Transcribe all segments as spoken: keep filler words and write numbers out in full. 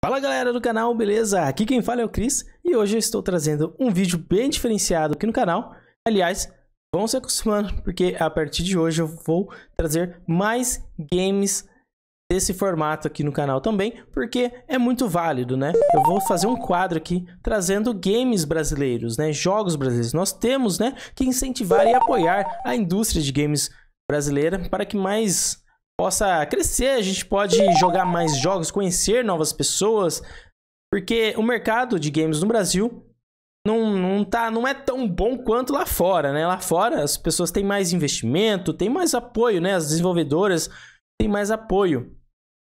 Fala galera do canal, beleza? Aqui quem fala é o Chris e hoje eu estou trazendo um vídeo bem diferenciado aqui no canal. Aliás, vão se acostumando porque a partir de hoje eu vou trazer mais games desse formato aqui no canal também, porque é muito válido, né? Eu vou fazer um quadro aqui trazendo games brasileiros, né? Jogos brasileiros. Nós temos, né, que incentivar e apoiar a indústria de games brasileira para que mais possa crescer, a gente pode jogar mais jogos, conhecer novas pessoas, porque o mercado de games no Brasil não, não, tá, não é tão bom quanto lá fora, né? Lá fora as pessoas têm mais investimento, têm mais apoio, né? As desenvolvedoras têm mais apoio.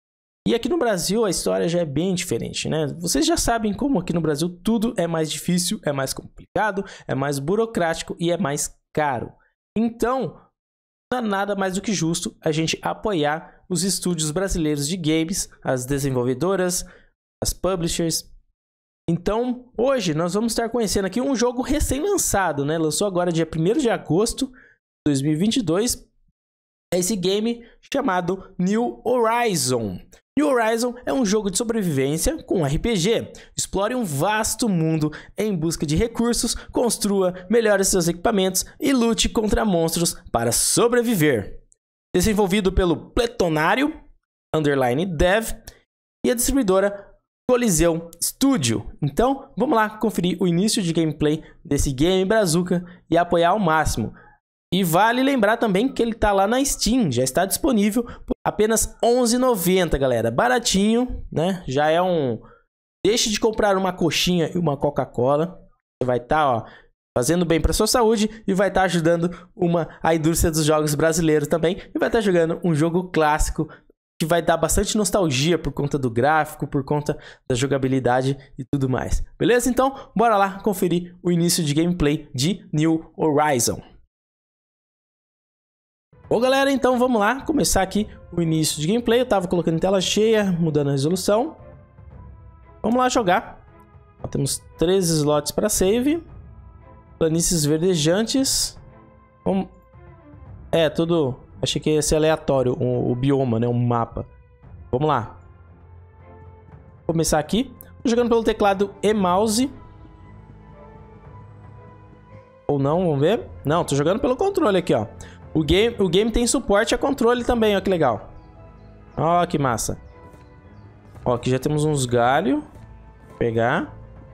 E aqui no Brasil a história já é bem diferente, né? Vocês já sabem como aqui no Brasil tudo é mais difícil, é mais complicado, é mais burocrático e é mais caro. Então, não é nada mais do que justo a gente apoiar os estúdios brasileiros de games, as desenvolvedoras, as publishers. Então, hoje nós vamos estar conhecendo aqui um jogo recém-lançado, né? Lançou agora dia primeiro de agosto de dois mil e vinte e dois. É esse game chamado New Horizon. New Horizon é um jogo de sobrevivência com R P G. Explore um vasto mundo em busca de recursos, construa, melhore seus equipamentos e lute contra monstros para sobreviver. Desenvolvido pelo Pletonário Underline Dev e a distribuidora Coliseu Studio. Então, vamos lá conferir o início de gameplay desse game brazuca e apoiar ao máximo. E vale lembrar também que ele tá lá na Steam, já está disponível por apenas onze reais e noventa centavos, galera. Baratinho, né? Já é um... Deixe de comprar uma coxinha e uma Coca-Cola. Você vai estar, ó, fazendo bem para sua saúde e vai estar ajudando uma, a indústria dos jogos brasileiros também. E vai estar jogando um jogo clássico que vai dar bastante nostalgia por conta do gráfico, por conta da jogabilidade e tudo mais. Beleza? Então, bora lá conferir o início de gameplay de New Horizon. Bom galera, então vamos lá começar aqui o início de gameplay. Eu tava colocando em tela cheia, mudando a resolução. Vamos lá jogar. Ó, temos três slots para save. Planícies verdejantes. Vamos... É, tudo... Achei que ia ser aleatório o, o bioma, né? Um mapa. Vamos lá. Vou começar aqui. Tô jogando pelo teclado e mouse. Ou não, vamos ver. Não, tô jogando pelo controle aqui, ó. O game, o game tem suporte a controle também, ó, que legal. Ó, que massa. Ó, aqui já temos uns galhos. Vou pegar.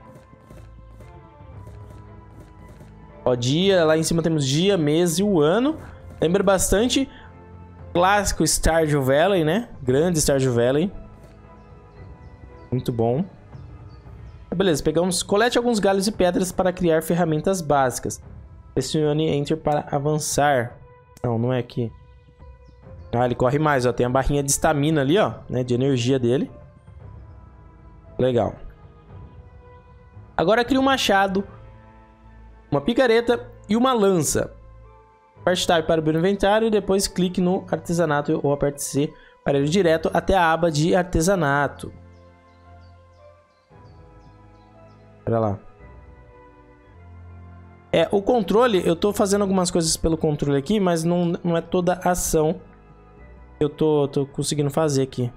Ó, dia, lá em cima temos dia, mês e o ano. Lembra bastante clássico Stardew Valley, né? Grande Stardew Valley. Muito bom. Beleza, pegamos... Colete alguns galhos e pedras para criar ferramentas básicas. Pressione Enter para avançar. Não, não é aqui. Ah, ele corre mais, ó. Tem a barrinha de estamina ali, ó, né? De energia dele. Legal. Agora cria um machado, uma picareta e uma lança. Aperte Tab para abrir o inventário e depois clique no artesanato ou aperte C para ir direto até a aba de artesanato. Olha lá. É, o controle, eu tô fazendo algumas coisas pelo controle aqui, mas não, não é toda a ação que eu tô, tô conseguindo fazer aqui.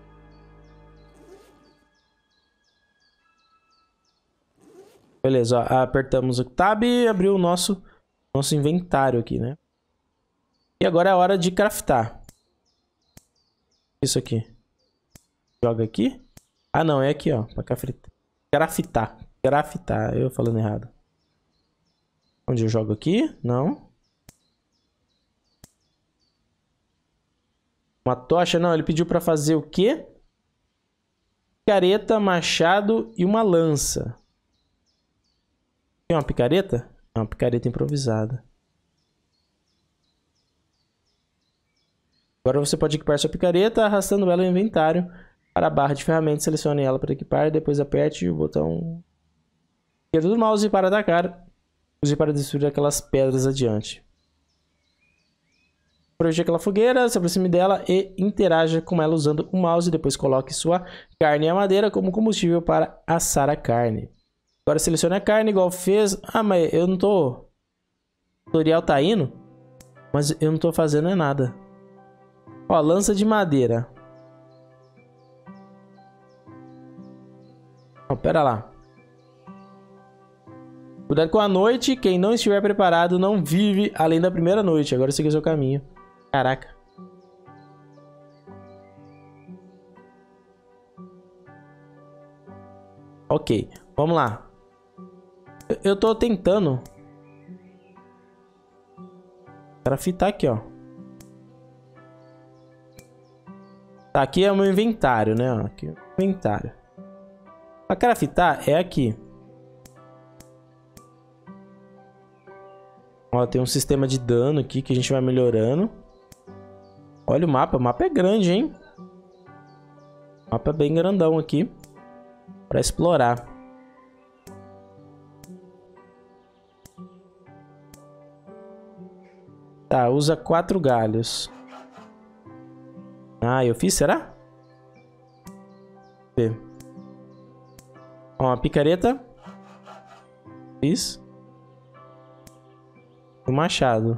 Beleza, ó, apertamos o Tab e abriu o nosso, nosso inventário aqui, né? E agora é a hora de craftar. Isso aqui. Joga aqui. Ah, não, é aqui, ó, pra craftar. Craftar, eu falando errado. Onde eu jogo aqui? Não. Uma tocha? Não, ele pediu para fazer o quê? Picareta, machado e uma lança. Tem uma picareta? É uma picareta improvisada. Agora você pode equipar sua picareta arrastando ela no inventário para a barra de ferramentas. Selecione ela para equipar, depois aperte o botão esquerdo do mouse para atacar. Use para destruir aquelas pedras adiante. Projete aquela fogueira, se aproxime dela e interaja com ela usando o mouse. Depois coloque sua carne e a madeira como combustível para assar a carne. Agora selecione a carne igual fez. Ah, mas eu não tô... O tutorial tá indo, mas eu não tô fazendo é nada. Ó, lança de madeira. Oh, pera lá. Cuidado com a noite. Quem não estiver preparado não vive além da primeira noite. Agora siga o seu caminho. Caraca. Ok, vamos lá. Eu tô tentando crafitar aqui, ó. Tá, aqui é o meu inventário, né? Aqui é o inventário. Pra craftar é aqui. Ó, tem um sistema de dano aqui que a gente vai melhorando. Olha o mapa, o mapa é grande, hein? O mapa é bem grandão aqui pra explorar. Tá, usa quatro galhos. Ah, eu fiz, será? Vê. Ó, uma picareta. Fiz. O machado.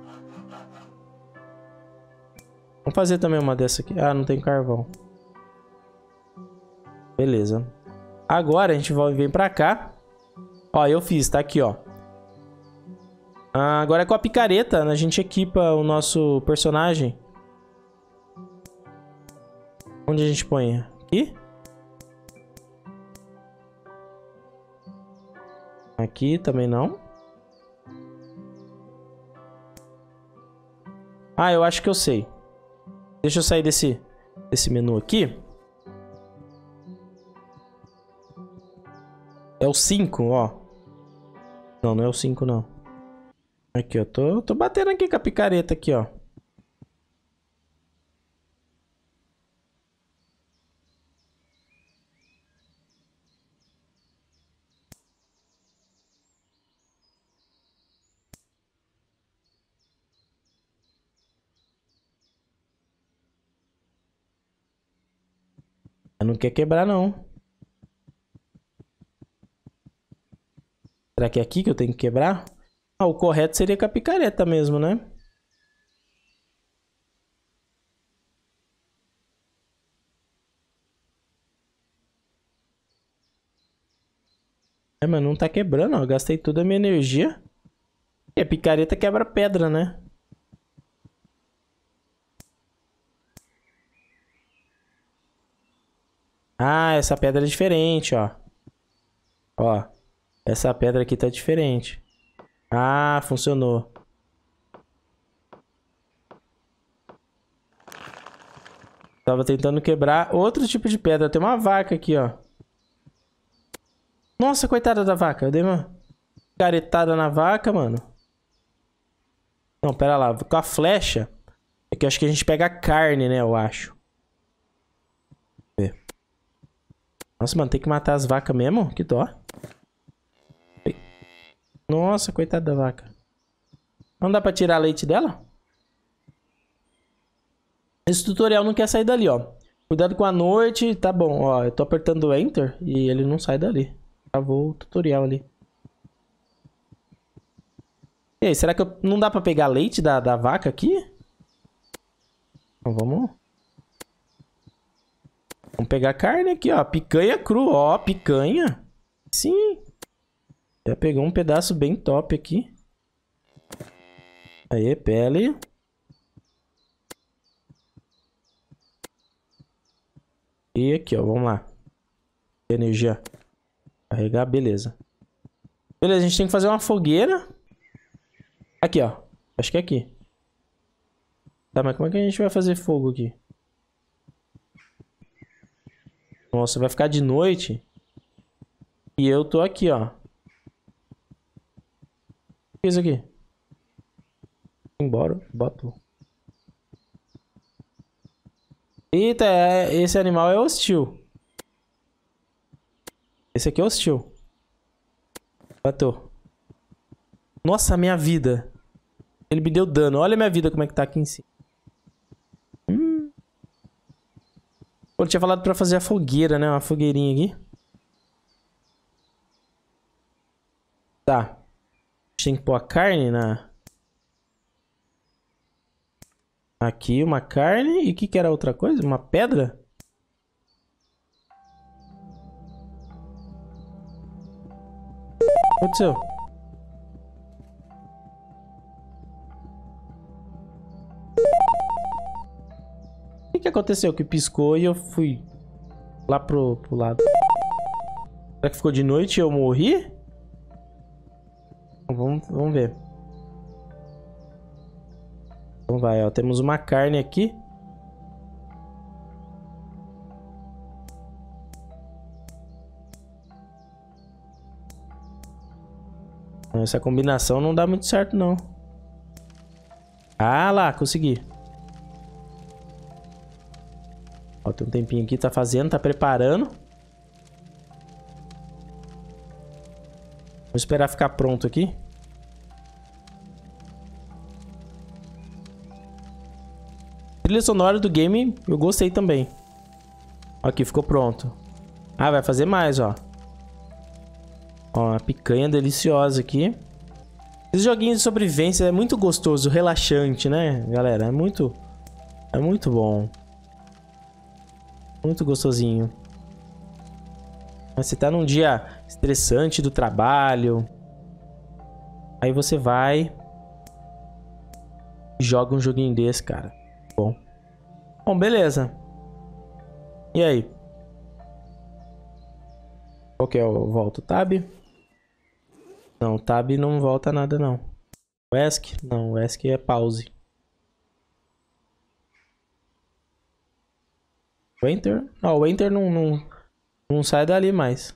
Vamos fazer também uma dessa aqui. Ah, não tem carvão. Beleza. Agora a gente vai vir pra cá. Ó, eu fiz, tá aqui, ó. Ah, agora com a picareta, a gente equipa o nosso personagem. Onde a gente põe? Aqui? Aqui também não. Ah, eu acho que eu sei. Deixa eu sair desse, desse menu aqui. É o cinco, ó. Não, não é o cinco, não. Aqui, ó. Tô, tô batendo aqui com a picareta aqui, ó. Não quer quebrar, não. Será que é aqui que eu tenho que quebrar? Ah, o correto seria com a picareta mesmo, né? É, mas não tá quebrando, ó. Eu gastei toda a minha energia. E a picareta quebra pedra, né? Ah, essa pedra é diferente, ó. Ó. Essa pedra aqui tá diferente. Ah, funcionou. Tava tentando quebrar outro tipo de pedra. Tem uma vaca aqui, ó. Nossa, coitada da vaca. Eu dei uma caretada na vaca, mano. Não, pera lá. Com a flecha. É que eu acho que a gente pega a carne, né? Eu acho. Nossa, mano. Tem que matar as vacas mesmo? Que dó. Nossa, coitada da vaca. Não dá pra tirar leite dela? Esse tutorial não quer sair dali, ó. Cuidado com a noite. Tá bom, ó. Eu tô apertando Enter e ele não sai dali. Travou o tutorial ali. E aí, será que eu... não dá pra pegar leite da, da vaca aqui? Então, vamos... Vamos pegar carne aqui, ó. Picanha cru, ó. Picanha. Sim. Já pegou um pedaço bem top aqui. Aí, pele. E aqui, ó. Vamos lá. Energia. Carregar, beleza. Beleza, a gente tem que fazer uma fogueira. Aqui, ó. Acho que é aqui. Tá, mas como é que a gente vai fazer fogo aqui? Nossa, vai ficar de noite. E eu tô aqui, ó. O que é isso aqui? Embora, boto. Eita, é, esse animal é hostil. Esse aqui é hostil. Bateu. Nossa, minha vida. Ele me deu dano. Olha a minha vida como é que tá aqui em cima. Hum. Pô, eu tinha falado pra fazer a fogueira, né? Uma fogueirinha aqui. Tá. A gente tem que pôr a carne na... Aqui, uma carne. E o que que era outra coisa? Uma pedra? aconteceu? O que, que aconteceu? Que piscou e eu fui lá pro, pro lado. Será que ficou de noite e eu morri? Vamos, vamos ver. Então vai, ó. Temos uma carne aqui. Essa combinação não dá muito certo, não. Ah lá, consegui. Ó, tem um tempinho aqui, tá fazendo, tá preparando. Vou esperar ficar pronto aqui. A trilha sonora do game eu gostei também. Aqui, ficou pronto. Ah, vai fazer mais, ó. Ó, uma picanha deliciosa aqui. Esses joguinhos de sobrevivência é muito gostoso, relaxante, né, galera? É muito... É muito bom. Muito gostosinho. Mas você tá num dia estressante do trabalho. Aí você vai... E joga um joguinho desse, cara. Bom. Bom, beleza. E aí? Qual que é o volta? Tab? Não, tab não volta nada, não. O ESC? Não, o ESC é pause. O Enter? Não, o Enter não, não, não sai dali mais.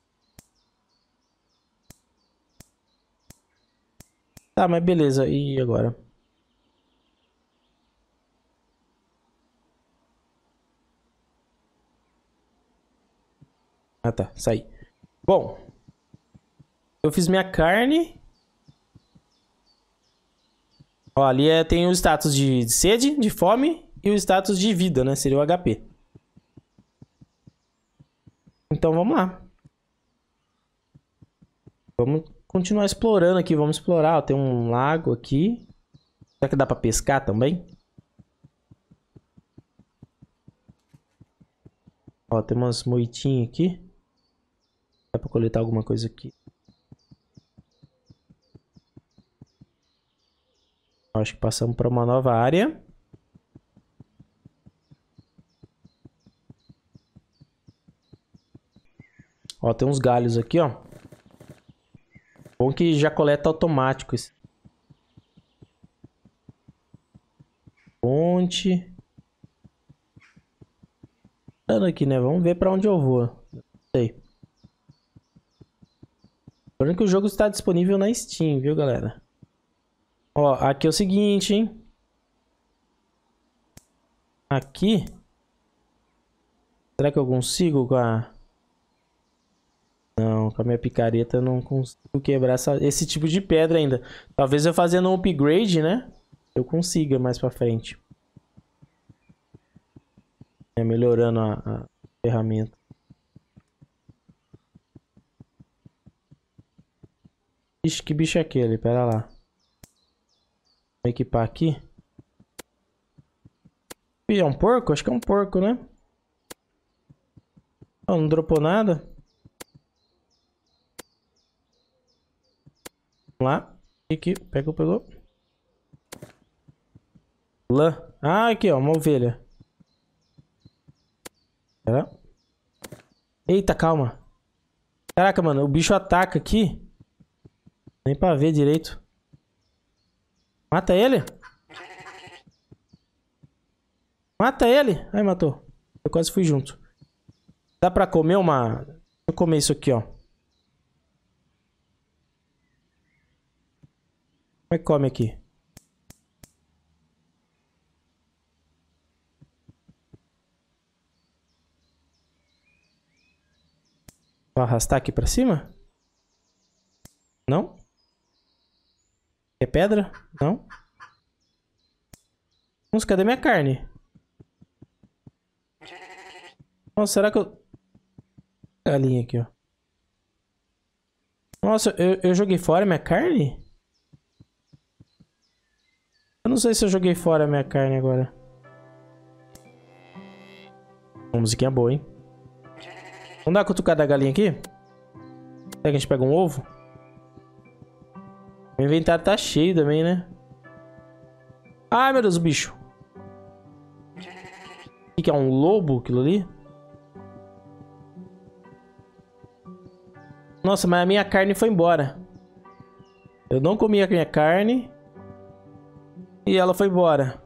Tá, mas beleza. E agora? Ah, tá. Saí. Bom. Eu fiz minha carne. Ó, ali é, tem o status de sede, de fome e o status de vida, né? Seria o H P. Então vamos lá. Vamos continuar explorando aqui. Vamos explorar. Ó, tem um lago aqui. Será que dá pra pescar também? Ó, tem umas moitinhas aqui. Dá pra coletar alguma coisa aqui. Acho que passamos para uma nova área. Ó, tem uns galhos aqui, ó. Bom que já coleta automático esse. Ponte. Dando aqui, né? Vamos ver para onde eu vou. Não sei. Lembrando que o jogo está disponível na Steam, viu, galera? Ó, aqui é o seguinte, hein? Aqui. Será que eu consigo com a... Não, com a minha picareta eu não consigo quebrar essa, esse tipo de pedra ainda. Talvez eu fazendo um upgrade, né? Eu consiga mais pra frente. É, melhorando a, a ferramenta. Ixi, que bicho é aquele? Pera lá. Vou equipar aqui. Ih, é um porco? Acho que é um porco, né? Oh, não dropou nada. Vamos lá. Aqui, pegou, pegou. Lã. Ah, aqui, ó, uma ovelha. Pera. Eita, calma. Caraca, mano, o bicho ataca aqui. Nem pra ver direito. Mata ele. Mata ele. Ai, matou. Eu quase fui junto. Dá pra comer uma... Deixa eu comer isso aqui, ó. Como é que come aqui? Vou arrastar aqui pra cima? Não? É pedra? Não? Nossa, cadê minha carne? Nossa, será que eu... Galinha aqui, ó. Nossa, eu, eu joguei fora minha carne? Eu não sei se eu joguei fora minha carne agora. Uma musiquinha boa, hein? Vamos dar uma cutucada da galinha aqui? Será que a gente pega um ovo? O inventário tá cheio também, né? Ai, meu Deus, o bicho. O que é um lobo aquilo ali? Nossa, mas a minha carne foi embora. Eu não comi a minha carne. E ela foi embora.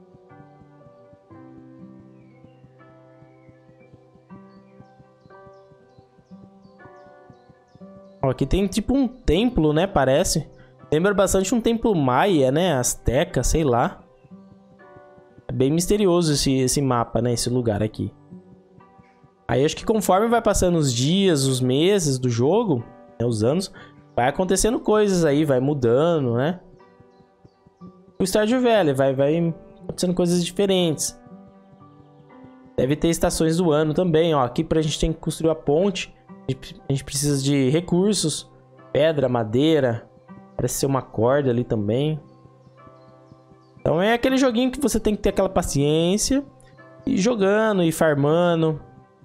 Ó, aqui tem tipo um templo, né? Parece. Lembra bastante um templo maia, né? Azteca, sei lá. É bem misterioso esse, esse mapa, né? Esse lugar aqui. Aí acho que conforme vai passando os dias, os meses do jogo, né, os anos, vai acontecendo coisas aí, vai mudando, né? O Stardew Valley vai, vai acontecendo coisas diferentes. Deve ter estações do ano também, ó. Aqui pra gente tem que construir a ponte, a gente precisa de recursos, pedra, madeira, parece ser uma corda ali também. Então é aquele joguinho que você tem que ter aquela paciência e jogando e farmando.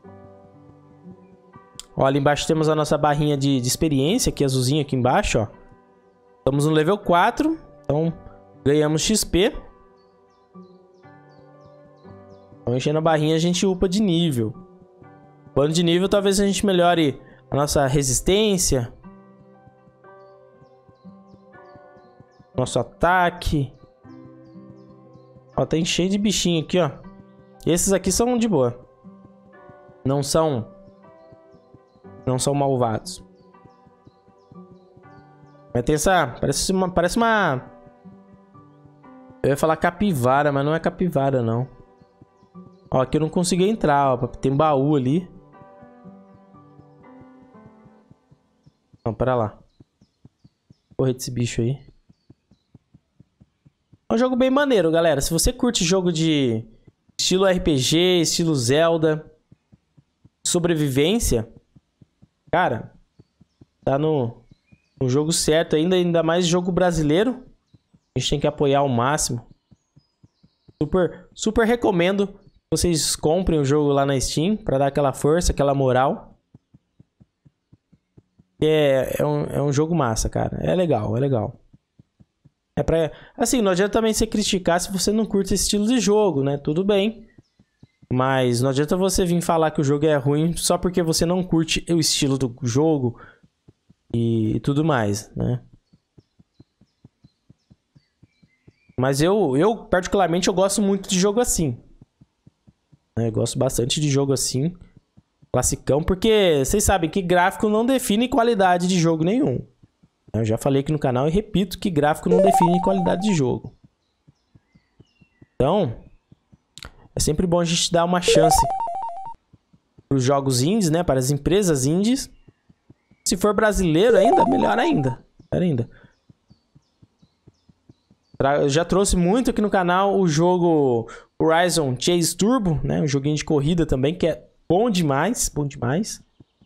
Ó, ali embaixo temos a nossa barrinha de, de experiência, aqui azulzinha aqui embaixo, ó. Estamos no level quatro, então ganhamos X P. Então enchendo a barrinha a gente upa de nível. Upando de nível talvez a gente melhore a nossa resistência. Nosso ataque. Ó, tem cheio de bichinho aqui, ó. Esses aqui são de boa. Não são... Não são malvados. Mas tem essa... Parece uma... Parece uma... Eu ia falar capivara, mas não é capivara, não. Ó, aqui eu não consegui entrar, ó. Tem baú ali. Não, pera lá. Correr desse bicho aí. É um jogo bem maneiro, galera. Se você curte jogo de estilo R P G, estilo Zelda, sobrevivência, cara, tá no, no jogo certo ainda, ainda mais jogo brasileiro. A gente tem que apoiar ao máximo. Super, super recomendo que vocês comprem o jogo lá na Steam pra dar aquela força, aquela moral. É, é, um, é um jogo massa, cara. É legal, é legal. É pra... Assim, não adianta também você criticar se você não curte esse estilo de jogo, né? Tudo bem. Mas não adianta você vir falar que o jogo é ruim só porque você não curte o estilo do jogo e tudo mais, né? Mas eu, eu particularmente, eu gosto muito de jogo assim. Eu gosto bastante de jogo assim, classicão, porque vocês sabem que gráfico não define qualidade de jogo nenhum. Eu já falei aqui no canal e repito que gráfico não define qualidade de jogo. Então, é sempre bom a gente dar uma chance para os jogos indies, né? Para as empresas indies. Se for brasileiro ainda, melhor ainda. Melhor ainda. Eu já trouxe muito aqui no canal o jogo Horizon Chase Turbo, né? Um joguinho de corrida também, que é bom demais. Bom demais.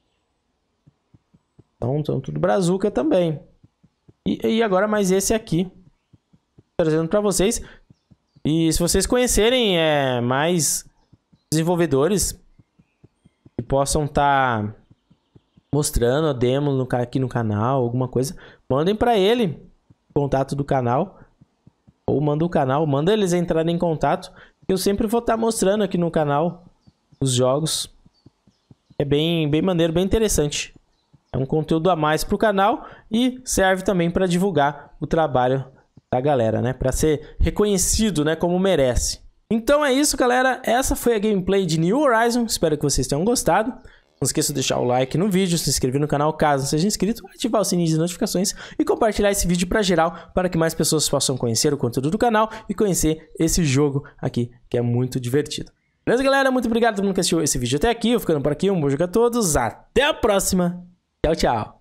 Então, então tudo brazuca também. E, e agora mais esse aqui, trazendo para vocês. E se vocês conhecerem é, mais desenvolvedores que possam estar tá mostrando a demo no, aqui no canal, alguma coisa, mandem para ele o contato do canal. Ou manda o canal, manda eles entrarem em contato. Eu sempre vou estar tá mostrando aqui no canal os jogos. É bem, bem maneiro, bem interessante. É um conteúdo a mais para o canal e serve também para divulgar o trabalho da galera, né? Para ser reconhecido, né? Como merece. Então é isso, galera. Essa foi a gameplay de New Horizon. Espero que vocês tenham gostado. Não esqueça de deixar o like no vídeo, se inscrever no canal caso não seja inscrito, ativar o sininho de notificações e compartilhar esse vídeo para geral, para que mais pessoas possam conhecer o conteúdo do canal e conhecer esse jogo aqui, que é muito divertido. Beleza, galera? Muito obrigado a todo mundo que assistiu esse vídeo até aqui. Eu ficando por aqui. Um bom jogo a todos. Até a próxima. Tchau, tchau.